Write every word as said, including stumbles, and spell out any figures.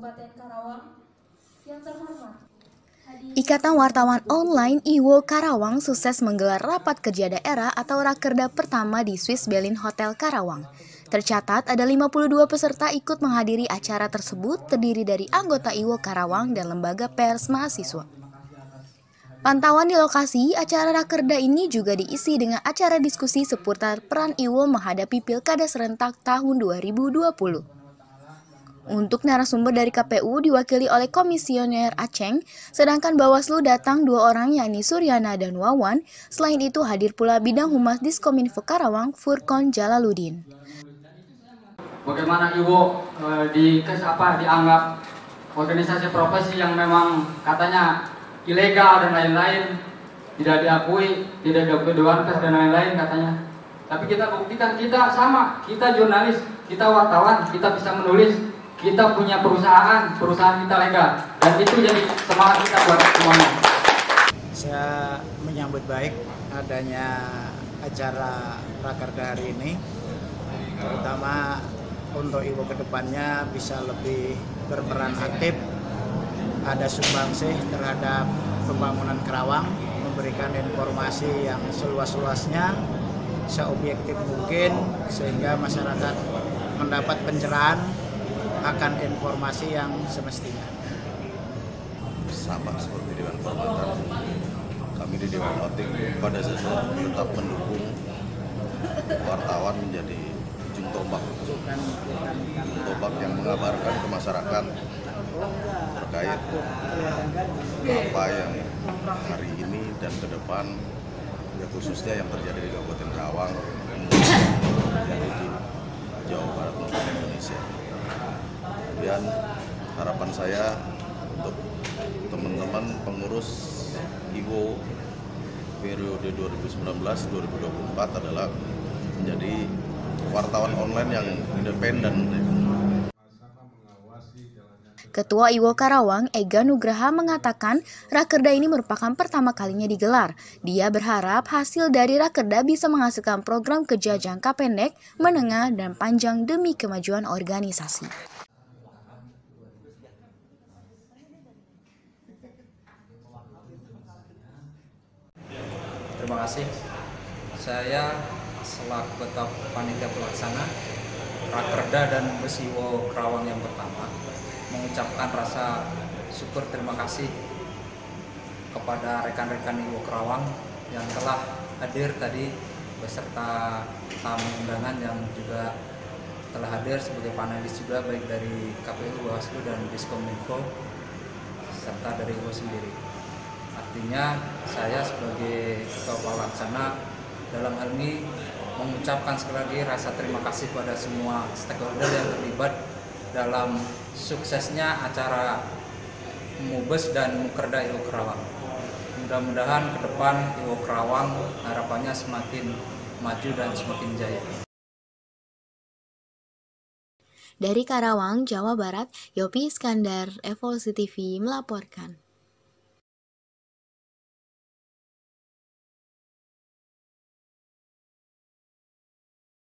Kabupaten Karawang. Yang terhormat, Ikatan Wartawan Online I W O Karawang sukses menggelar rapat kerja daerah atau Rakerda pertama di Swiss Berlin Hotel Karawang. Tercatat ada lima puluh dua peserta ikut menghadiri acara tersebut, terdiri dari anggota I W O Karawang dan lembaga pers mahasiswa. Pantauan di lokasi acara Rakerda ini juga diisi dengan acara diskusi seputar peran I W O menghadapi Pilkada serentak tahun dua ribu dua puluh. Untuk narasumber dari K P U diwakili oleh Komisioner Aceng, sedangkan Bawaslu datang dua orang yakni Suryana dan Wawan. Selain itu hadir pula Bidang Humas Diskominfo Karawang, Furkon Jalaluddin. Bagaimana I W O e, di kes apa dianggap organisasi profesi yang memang katanya ilegal dan lain-lain, tidak diakui, tidak diakui Dewan Pers dan lain-lain katanya. Tapi kita buktikan kita sama, kita jurnalis, kita wartawan, kita bisa menulis. Kita punya perusahaan, perusahaan kita legal, dan itu jadi semangat kita buat semuanya. Saya menyambut baik adanya acara Rakerda hari ini, terutama untuk I W O kedepannya bisa lebih berperan aktif, ada sumbangsih terhadap pembangunan Karawang, memberikan informasi yang seluas-luasnya, seobjektif mungkin, sehingga masyarakat mendapat pencerahan akan informasi yang semestinya. Sama seperti Dewan Kehormatan, kami di Dewan Otik pada dasarnya tetap mendukung wartawan menjadi ujung tombak, tombak yang mengabarkan ke masyarakat terkait apa yang hari ini dan ke depan, ya khususnya yang terjadi di Kabupaten Karawang, jadi di Jawa Barat maupun Indonesia. Kemudian harapan saya untuk teman-teman pengurus I W O periode dua ribu sembilan belas dua ribu dua puluh empat adalah menjadi wartawan online yang independen. Ketua I W O Karawang, Ega Nugraha mengatakan Rakerda ini merupakan pertama kalinya digelar. Dia berharap hasil dari Rakerda bisa menghasilkan program kerja jangka pendek, menengah, dan panjang demi kemajuan organisasi. Terima kasih. Saya selaku Ketua Panitia Pelaksana Rakerda dan Bus I W O Karawang yang pertama mengucapkan rasa syukur terima kasih kepada rekan-rekan I W O Karawang yang telah hadir tadi beserta tamu undangan yang juga telah hadir sebagai panelis juga baik dari K P U, Bawaslu dan Diskominfo serta dari I W O sendiri. Artinya saya sebagai Ketua Pelaksana dalam hal ini mengucapkan sekali lagi rasa terima kasih pada semua stakeholder yang terlibat dalam suksesnya acara Mubes dan Mukerda I W O Karawang. Mudah-mudahan ke depan I W O Karawang harapannya semakin maju dan semakin jaya. Dari Karawang, Jawa Barat, Yopi Iskandar, Evolusi T V melaporkan.